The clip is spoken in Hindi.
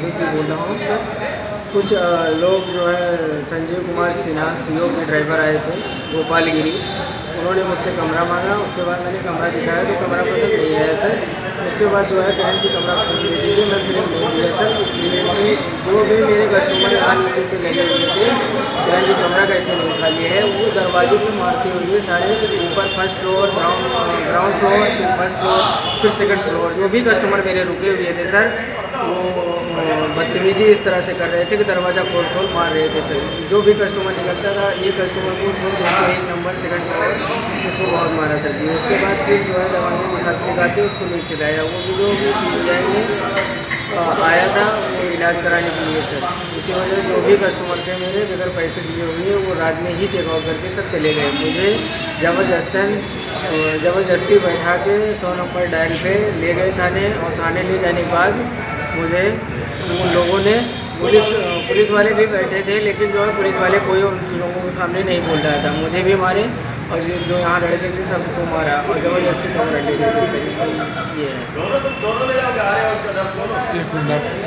मोदी जी बोल रहा हूँ सर। कुछ लोग जो है संजीव कुमार सिन्हा सीओ के ड्राइवर आए थे गोपालगिरी। उन्होंने मुझसे कमरा मांगा। उसके बाद मैंने कमरा दिखाया तो कमरा पसंद नहीं आया सर। उसके बाद जो है बहन की कमरा खरीद दे दीजिए, मैं फिर नहीं दिया सर। इसलिए से जो भी मेरे कस्टमर यहाँ नीचे से लगे हुए थे बहन की कमरा कैसे नहीं खाली है, वो दरवाजे पे मारते हुए सारे ऊपर फर्स्ट फ्लोर, ग्राउंड फ्लोर, फिर फर्स्ट फ्लोर, फिर सेकंड फ्लोर, जो भी कस्टमर मेरे रुके हुए थे सर वो बदतमीजी इस तरह से कर रहे थे कि दरवाज़ा खोल मार रहे थे सर। जो भी कस्टमर निकलता था ये कस्टमर को 201 नंबर सेकंड फ्लोर उसको बहुत मारा सर जी। उसके बाद फिर जो है दरवाजे दिखाते उसको नीचे लाया। वो भी जो भी PGI में आया था वो इलाज कराने के लिए सर। इसी वजह से जो भी कस्टमर थे मेरे बगैर पैसे दिए हुए वो रात में ही चेकआउट करके सब चले गए। मुझे ज़बरदस्ती बैठा के 100 नंबर डायल पे ले गए थाने, और थाने ले जाने के बाद मुझे उन लोगों ने पुलिस वाले भी बैठे थे, लेकिन जो है पुलिस वाले कोई उन लोगों के सामने नहीं बोल रहा था। मुझे भी मारे और जो यहाँ लड़के थे सबको मारा और ज़बरदस्ती कमरा ले गए थे सर। ये है।